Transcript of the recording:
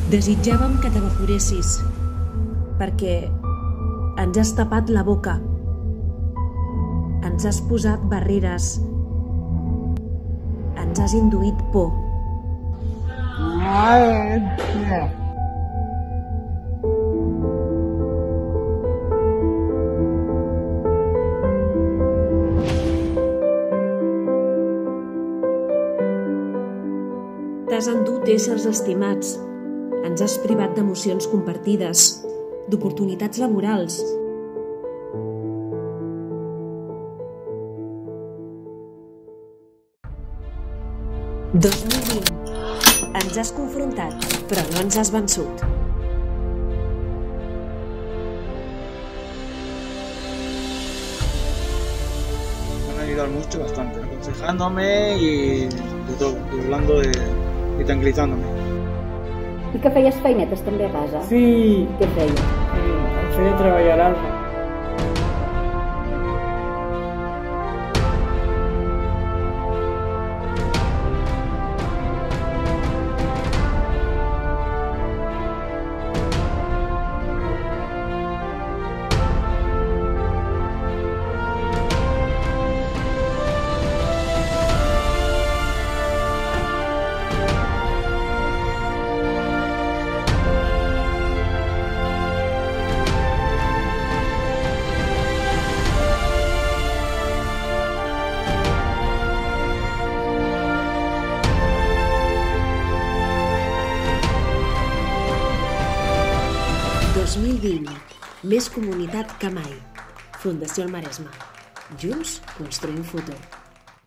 Desitjàvem que t'evaporessis, perquè ens has tapat la boca, ens has posat barreres, ens has induït por. T'has endut éssers estimats, ens has privat d'emocions compartides, d'oportunitats laborals. Ens has confrontat, però no ens has vençut. Me han ayudado mucho, bastante, aconsejándome y de todo, y hablando y tranquilizándome. I que feies feinetes també a casa? Sí, Què feies? em feia treballar a l'alba. Més comunitat que mai. Fundació El Maresme. Junts construïm futur.